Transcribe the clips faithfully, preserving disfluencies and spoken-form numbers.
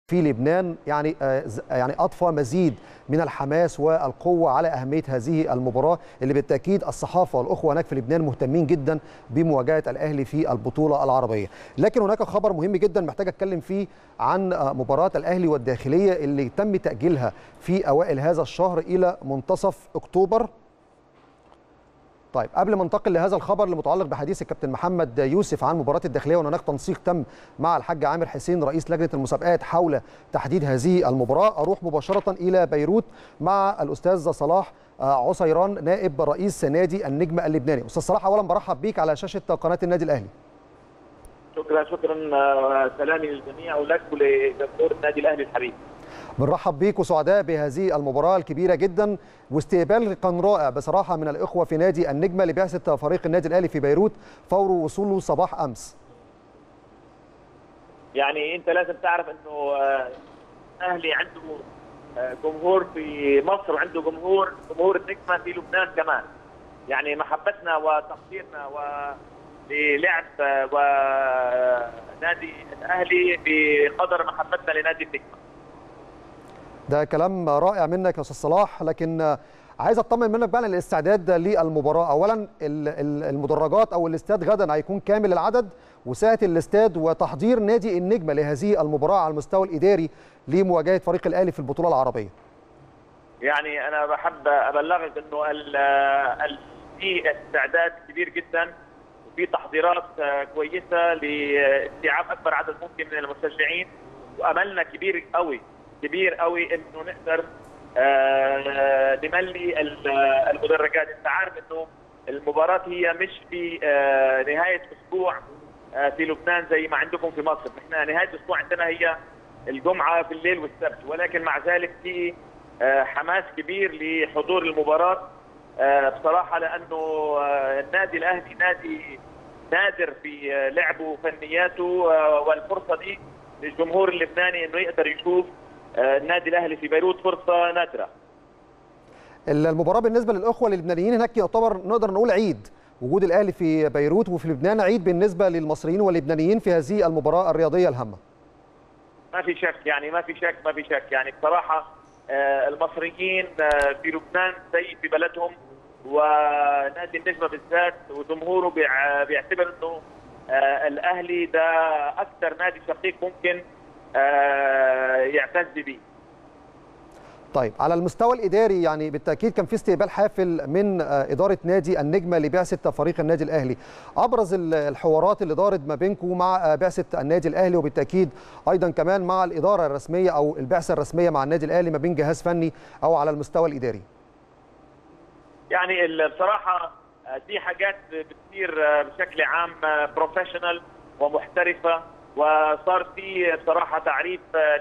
في لبنان يعني يعني اضفى مزيد من الحماس والقوه على اهميه هذه المباراه اللي بالتاكيد الصحافه والاخوه هناك في لبنان مهتمين جدا بمواجهه الاهلي في البطوله العربيه. لكن هناك خبر مهم جدا محتاج اتكلم فيه عن مباراه الاهلي والداخليه اللي تم تاجيلها في اوائل هذا الشهر الى منتصف اكتوبر. طيب قبل ما ننتقل لهذا الخبر المتعلق بحديث الكابتن محمد يوسف عن مباراه الداخليه وان هناك تنسيق تم مع الحاج عامر حسين رئيس لجنه المسابقات حول تحديد هذه المباراه، اروح مباشره الى بيروت مع الاستاذ صلاح عصيران نائب رئيس نادي النجم اللبناني. استاذ صلاح، اولا برحب بيك على شاشه قناه النادي الاهلي. شكرا شكرا سلامي للجميع ولك ولجمهور النادي الاهلي الحبيب. بنرحب بيك وسعداء بهذه المباراه الكبيره جدا، واستقبال كان رائع بصراحه من الاخوه في نادي النجمه لبعثه فريق النادي الاهلي في بيروت فور وصوله صباح امس. يعني انت لازم تعرف انه الاهلي عنده جمهور في مصر وعنده جمهور جمهور النجمه في لبنان كمان. يعني محبتنا وتقديرنا للعب ونادي الاهلي بقدر محبتنا لنادي النجمه. ده كلام رائع منك يا استاذ صلاح، لكن عايز اطمن منك بقى الاستعداد للمباراه. اولا المدرجات او الاستاد غدا هيكون كامل العدد وسعه الاستاد وتحضير نادي النجمه لهذه المباراه على المستوى الاداري لمواجهه فريق الاهلي في البطوله العربيه. يعني انا بحب ابلغك انه في استعداد كبير جدا وفي تحضيرات كويسه لاستيعاب اكبر عدد ممكن من المشجعين، واملنا كبير قوي كبير قوي انه نقدر آه نملي المدرجات. انت عارف انه المباراه هي مش في آه نهايه اسبوع آه في لبنان زي ما عندكم في مصر. احنا نهايه الاسبوع عندنا هي الجمعه في الليل والسبت، ولكن مع ذلك في آه حماس كبير لحضور المباراه آه بصراحه، لانه آه النادي الاهلي نادي نادر في آه لعبه وفنياته، آه والفرصه دي للجمهور اللبناني انه يقدر يشوف النادي الاهلي في بيروت فرصه نادره. المباراه بالنسبه للاخوه اللبنانيين هناك يعتبر نقدر نقول عيد، وجود الاهلي في بيروت وفي لبنان عيد بالنسبه للمصريين واللبنانيين في هذه المباراه الرياضيه الهامه. ما في شك يعني ما في شك ما في شك يعني بصراحه المصريين في لبنان زي في بلدهم، ونادي النجمه بالذات وجمهوره بيعتبر انه الاهلي ده اكثر نادي شقيق ممكن يعتز به. طيب على المستوى الاداري يعني بالتاكيد كان في استقبال حافل من اداره نادي النجمه لبعثه فريق النادي الاهلي. ابرز الحوارات اللي دارت ما بينكم مع بعثه النادي الاهلي وبالتاكيد ايضا كمان مع الاداره الرسميه او البعثه الرسميه مع النادي الاهلي ما بين جهاز فني او على المستوى الاداري. يعني بصراحه دي حاجات بتصير بشكل عام بروفيشنال ومحترفه، وصار في بصراحه تعريف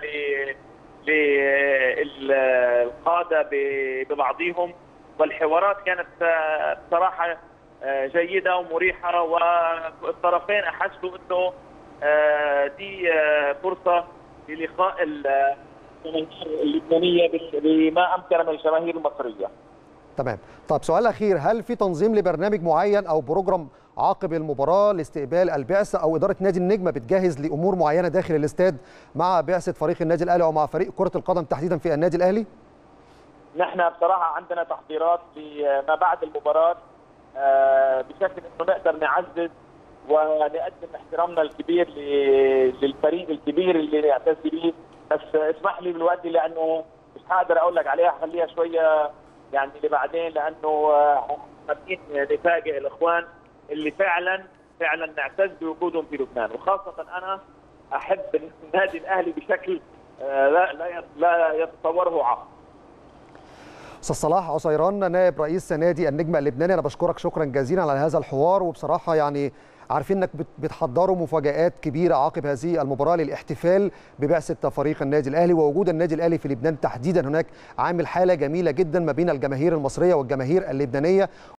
للقاده ببعضهم، والحوارات كانت بصراحه جيده ومريحه، والطرفين احسوا انه دي فرصه للقاء الجماهير اللبنانيه بما امكن من الجماهير المصريه. تمام. طب سؤال اخير، هل في تنظيم لبرنامج معين او بروجرام عقب المباراه لاستقبال البعثه او اداره نادي النجمه بتجهز لامور معينه داخل الاستاد مع بعثه فريق النادي الاهلي او مع فريق كره القدم تحديدا في النادي الاهلي؟ نحن بصراحه عندنا تحضيرات ما بعد المباراه بشكل انه نقدر نعزز ونقدم احترامنا الكبير للفريق الكبير اللي نعتز به، بس اسمح لي دلوقتي لانه مش هقدر اقول لك عليها، خليها شويه يعني لبعدين، لانه حابين نفاجئ الاخوان اللي فعلا فعلا نعتز بوجودهم في لبنان، وخاصه انا احب النادي الاهلي بشكل لا لا لا يتصوره عقل. استاذ صلاح عصيران نائب رئيس نادي النجم اللبناني، انا بشكرك شكرا جزيلا على هذا الحوار، وبصراحه يعني عارفين انك بتحضروا مفاجآت كبيره عقب هذه المباراه للاحتفال ببعثه فريق النادي الاهلي، ووجود النادي الاهلي في لبنان تحديدا هناك عامل حاله جميله جدا ما بين الجماهير المصريه والجماهير اللبنانيه.